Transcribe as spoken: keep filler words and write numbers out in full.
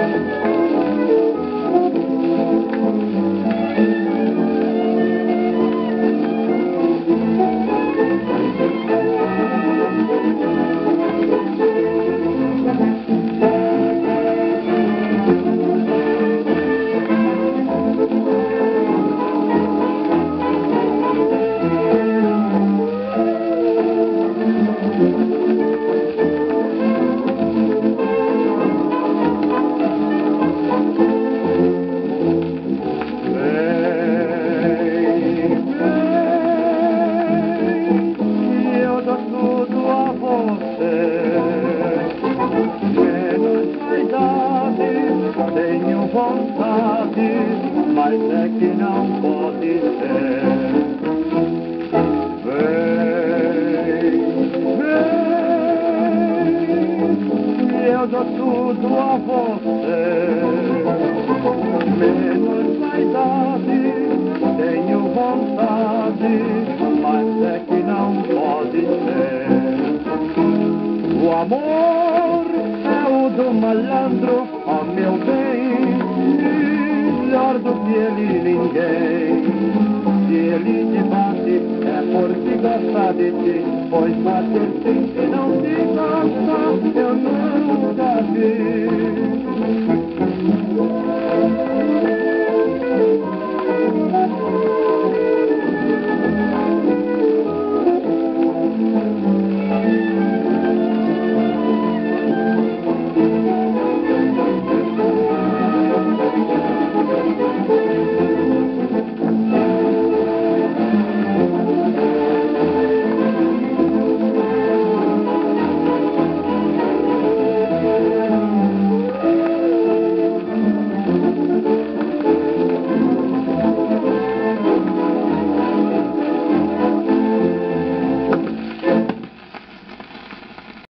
Tenho vontade, mas é que não pode ser. Vem, vem, eu dou tudo a você. Menos vaidade, tenho vontade, mas é que não pode ser. O amor é o do malandro, ó meu bem, melhor do que ele ninguém. Se ele te bate, é porque gosta de ti, pois bater sim, se não te gosta, eu nunca vi.